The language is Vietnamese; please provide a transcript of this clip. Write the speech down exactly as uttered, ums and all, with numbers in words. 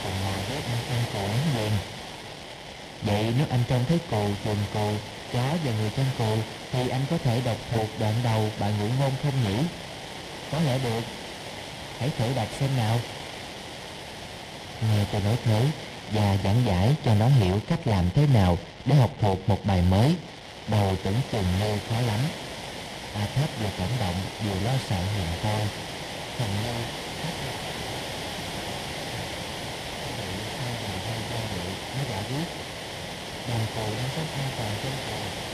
cùng ngồi với anh chăn cừu ngắm vườn. Vậy nếu anh trông thấy cừu, chuồn cừu, chó và người chăn cừu thì anh có thể đọc thuộc đoạn đầu bài ngụ ngôn không nhỉ? Có lẽ được. Hãy thử đọc xem nào. Nghe tôi nói thế và giảng giải cho nó hiểu cách làm thế nào để học thuộc một bài mới. Đầu tưởng chừng như khó lắm. A Thấp vừa cảm động vừa lo sợ nhìn tôi. Hình như hai ngày hai giây điệu nó đã viết. Đoàn cừu đang sống an toàn trên cừu.